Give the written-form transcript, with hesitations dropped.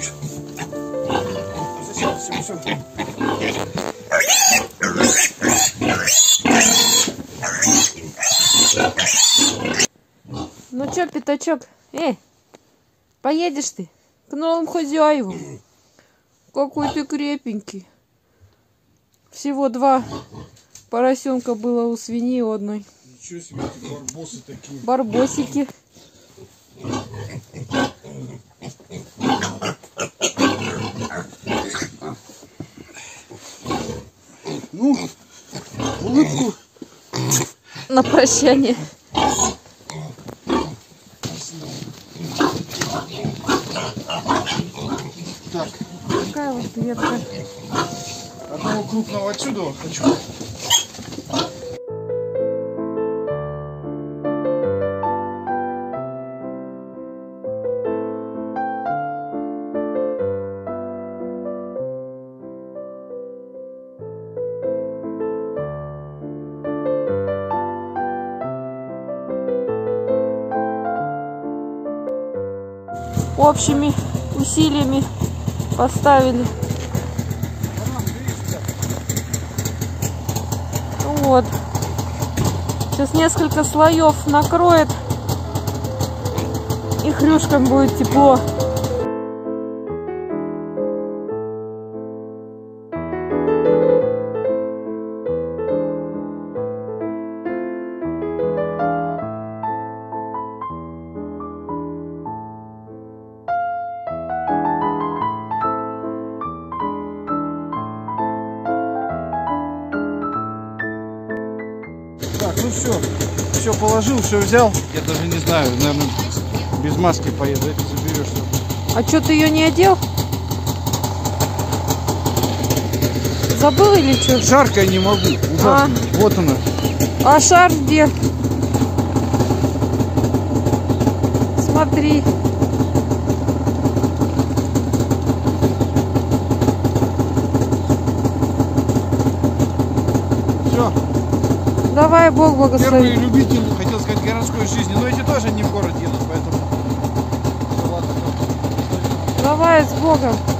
Ну чё, пятачок, поедешь ты к новым хозяевам? Какой ты крепенький. Всего 2 поросенка было у свиньи одной. Ничего себе, барбосы такие. Барбосики. Ну, улыбку на прощание. Так. Какая вот ветка. Одного крупного отсюда хочу. Общими усилиями поставили. Вот. Сейчас несколько слоев накроет, и хрюшкам будет тепло. Так, ну все положил, все взял. Я даже не знаю, наверное, без маски поеду. Это заберешь. А что, ты ее не одел? Забыл или что? Жарко я не могу. Ужасно. Вот она. А шар где? Смотри. Все. Давай, Бог благослови. Первые любители, хотел сказать, городской жизни, но эти тоже не в город едут, поэтому... Давай, с Богом.